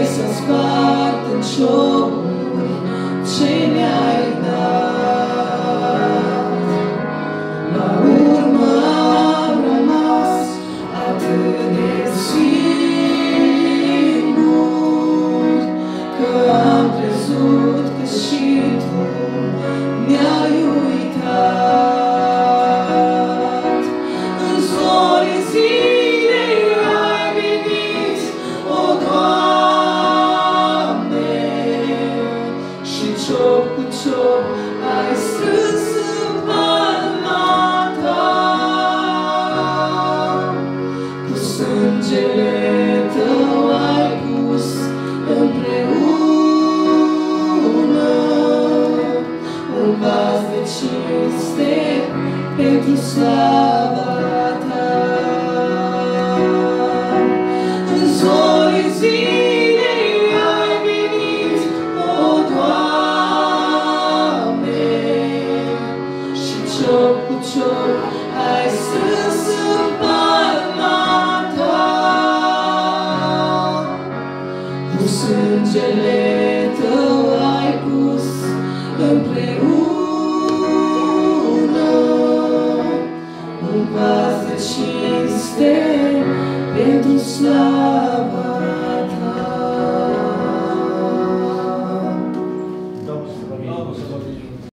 să spart în ciocuri ce mi-ai dat. La urmă am rămas atât de singur, că am crezut că și tu mi-ai uitat. În zorii zilei ai venit, o Doamne, și ciop cu ciop ai strâns în palma ta. Cu sângele tău ai pus împreună un vas de cinste pentru slava ta. În zorii zilei ai venit, o Doamne, și ciop cu ciop ai strâns în palma ta. Cu sângele tău ai pus împreună un vas de cinste pentru slava ta. Domnul să vă